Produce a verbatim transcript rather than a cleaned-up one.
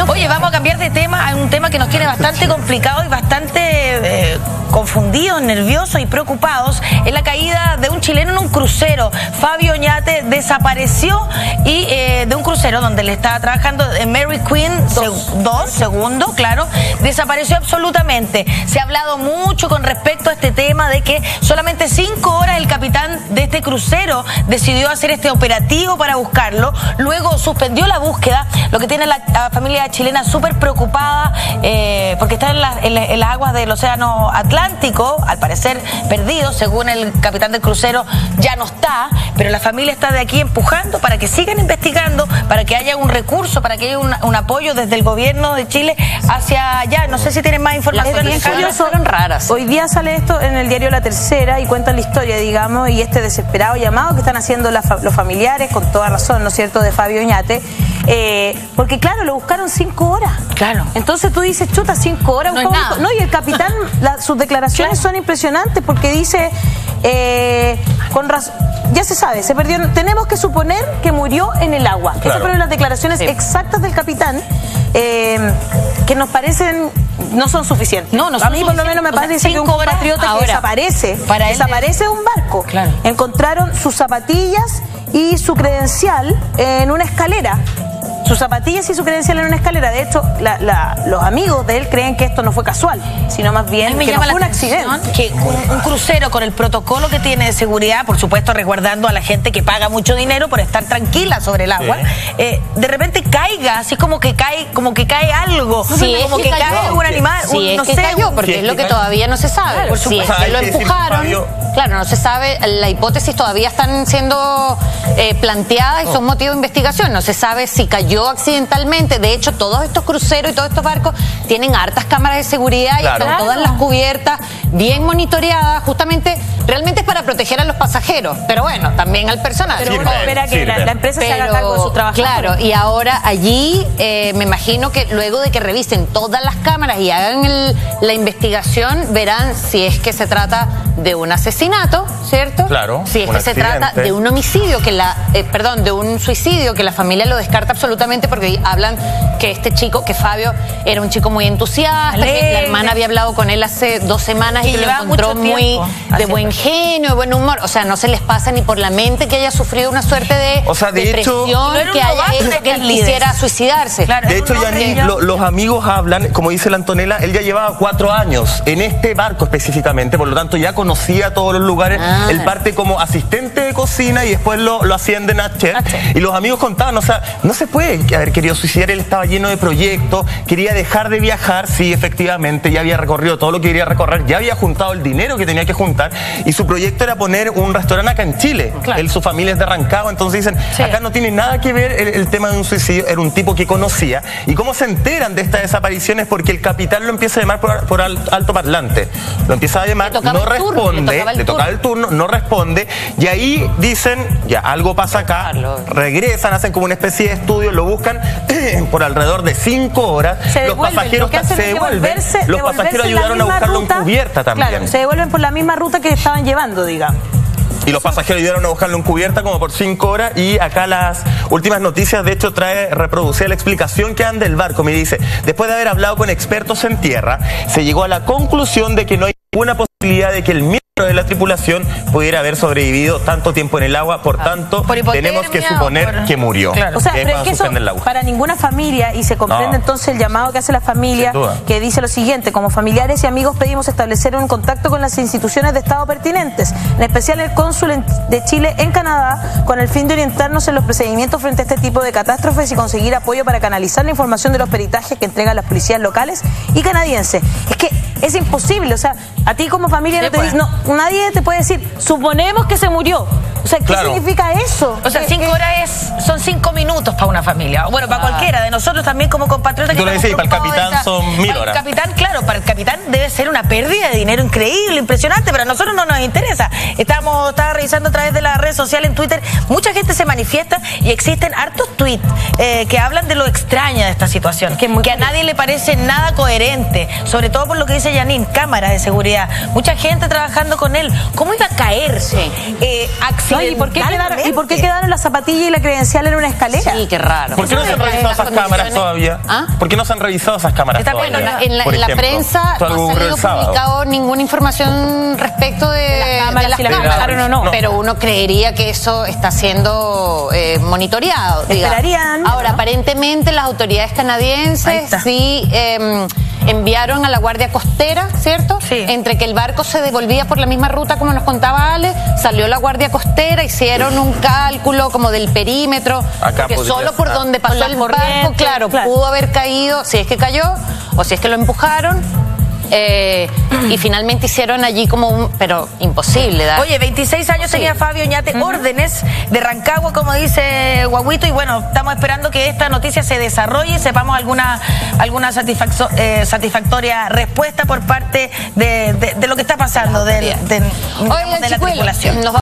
No, Oye, vamos a cambiar de tema a un tema que nos tiene bastante complicado y bastante eh, confundidos, nerviosos y preocupados. Es la caída de un chileno en un crucero. Fabio Oñate desapareció y eh, de un crucero donde le estaba trabajando en Mary Queen dos, segundo, claro, desapareció absolutamente. Se ha hablado mucho con respecto a este tema de que solamente cinco horas el capitán de este crucero decidió hacer este operativo para buscarlo. Luego suspendió la búsqueda, lo que tiene la, la familia chilena súper preocupada eh, porque está en, la, en, la, en las aguas del océano Atlántico, al parecer perdido, según el capitán del crucero ya no está, pero la familia está de aquí empujando para que sigan investigando, para que haya un recurso, para que haya un, un apoyo desde el gobierno de Chile hacia allá. No sé si tienen más información. Las historias fueron raras. Hoy día sale esto en el diario La Tercera y cuentan la historia, digamos, y este desesperado llamado que están haciendo la, los familiares, con toda razón, ¿no es cierto?, de Fabio Oñate, eh, porque claro, lo buscaron cinco horas. Claro. Entonces tú dices, chuta, cinco horas. No, es nada. No, y el capitán, la, sus declaraciones claro. son impresionantes porque dice, eh, con razón, ya se sabe, se perdió, tenemos que suponer que murió en el agua. Claro. Esas fueron las declaraciones sí. exactas del capitán, eh, que nos parecen, no son suficientes. No, no A mí por lo menos me parece que un compatriota que desaparece, para desaparece de un barco. Claro. Encontraron sus zapatillas y su credencial en una escalera. Sus zapatillas y su credencial en una escalera. De hecho, la, la, los amigos de él creen que esto no fue casual, sino más bien me que llama no fue la un accidente. Que un, un crucero con el protocolo que tiene de seguridad, por supuesto resguardando a la gente que paga mucho dinero por estar tranquila sobre el agua, sí. eh, de repente caiga, así como que cae, como que cae algo, sí, como es que, que cae cayó. un animal, sí, un, es no que sé, cayó, un, porque sí, es lo que cayó. todavía no se sabe. Claro, por si es supuesto. que lo empujaron, claro, no se sabe, la hipótesis todavía están siendo eh, planteadas y son motivo de investigación. No se sabe si cayó accidentalmente. De hecho, todos estos cruceros y todos estos barcos tienen hartas cámaras de seguridad Claro. y están todas las cubiertas bien monitoreadas, justamente, realmente es para proteger a los pasajeros, pero bueno, también al personal. Pero Sirve, uno espera que la, la empresa Pero, se haga cargo de su trabajo. claro, y ahora allí eh, me imagino que luego de que revisen todas las cámaras y hagan el, la investigación, verán si es que se trata de un asesinato, ¿cierto? Claro, Si es un que se accidente. trata de un homicidio, que la, eh, perdón, de un suicidio, que la familia lo descarta absolutamente porque hablan que este chico, que Fabio, era un chico muy entusiasta, Alegre. que la hermana había hablado con él hace dos semanas y, Y que lo llevaba encontró mucho muy tiempo de haciendo buen eso. genio, de buen humor. O sea, no se les pasa ni por la mente que haya sufrido una suerte de O sea, de depresión, hecho- No era un que haya novato hecho de que él líderes. quisiera suicidarse. Claro, De era hecho, un hombre Yanin, ya- lo- los amigos hablan, como dice la Antonella, él ya llevaba cuatro años en este barco específicamente, por lo tanto ya conocía todos los lugares. Ah. Él parte como asistente de cocina y después lo, lo ascienden a chef. A chef. Y los amigos contaban, o sea, no se puede haber querido suicidar, él estaba lleno de proyectos, quería dejar de viajar, sí, efectivamente, ya había recorrido todo lo que quería recorrer, ya había juntado el dinero que tenía que juntar y su proyecto era poner un restaurante acá en Chile. Claro. Él, su familia es de Rancagua, entonces dicen, Sí. acá no tiene nada que ver el, el tema de un suicidio, era un tipo que conocía. ¿Y cómo se enteran de estas desapariciones? Porque el capitán lo empieza a llamar por, por al- alto parlante. Lo empieza a llamar, Le tocaba no el turno, le responde, tocaba el le tocaba el turno, no responde, y ahí dicen, ya, algo pasa acá, regresan, hacen como una especie de estudio, lo buscan por alrededor de cinco horas, Se los devuelven, pasajeros lo que hacen se es devuelven, devolverse, los devolverse pasajeros en la ayudaron a misma buscarlo ruta. en cubierta también. Claro, se devuelven por la misma ruta que estaban llevando, digamos. Y los pasajeros ayudaron a buscarlo en cubierta como por cinco horas y acá las últimas noticias de hecho trae reproducir la explicación que dan del barco. Me dice, después de haber hablado con expertos en tierra, se llegó a la conclusión de que no hay ninguna posibilidad de que el miembro de la tripulación pudiera haber sobrevivido tanto tiempo en el agua, por tanto, Por hipotermia tenemos que o suponer por- que murió. Claro. O sea, Y ahí pero es cuando que eso suspenden el agua. para ninguna familia, y se comprende No. entonces el llamado que hace la familia, Sin duda. que dice lo siguiente: como familiares y amigos pedimos establecer un contacto con las instituciones de Estado pertinentes, en especial el cónsul en- de Chile en Canadá, con el fin de orientarnos en los procedimientos frente a este tipo de catástrofes y conseguir apoyo para canalizar la información de los peritajes que entregan las policías locales y canadienses. Es que es imposible, o sea, a ti como familia Sí, no te pues. dice, no, nadie te puede decir, suponemos que se murió. O sea, ¿qué Claro. significa eso? O sea, ¿Qué- cinco qué- horas es, son cinco minutos para una familia. Bueno, para Ah. cualquiera de nosotros también como compatriotas. Tú lo estamos decías, y para el preocupados de capitán son mil para horas. El capitán, claro, para el capitán debe ser una pérdida de dinero increíble, impresionante, pero a nosotros no nos interesa. Estamos, estaba revisando a través de la red social en Twitter, mucha gente se manifiesta y existen hartos tweets eh, que hablan de lo extraña de esta situación, Que es muy que a nadie le parece nada coherente, sobre todo por lo que dice Yanin, cámaras de seguridad, mucha gente trabajando con él. ¿Cómo iba a caer? Sí. Eh, accidente No, ¿y, por qué quedaron, ¿Y por qué quedaron las zapatillas y la credencial en una escalera? Sí, qué raro. ¿Por qué no se han revisado esas cámaras todavía? ¿Ah? ¿Por qué no se han revisado esas cámaras Está todavía? bueno, en la, Por en la ejemplo, prensa esto no algo ha ocurrió salido el sábado. publicado ninguna información respecto de, De las cámaras, de las si las cámaras. bajaron o no. Pero uno creería que eso está siendo eh, monitoreado. digamos. Esperarían, Ahora, ¿no? aparentemente las autoridades Ahí canadienses está. sí eh, enviaron a la Guardia Costera, ¿cierto? Sí. Entre que el barco se devolvía por la misma ruta como nos contaba Ale, salió la Guardia Costera, hicieron un cálculo como del perímetro, Acá porque podría solo por estar. donde Con pasó las el barco, corrientes, claro, claro. pudo haber caído, si es que cayó, o si es que lo empujaron. Eh, y finalmente hicieron allí como un, pero imposible dar. Oye, veintiséis años Sí. tenía Fabio Oñate, órdenes de Rancagua, como dice Guaguito, y bueno, estamos esperando que esta noticia se desarrolle y sepamos alguna, alguna satisfacto- eh, satisfactoria respuesta por parte de, de- de lo que está pasando, del- de, digamos, Oigan, de la chicuelos, tripulación. nos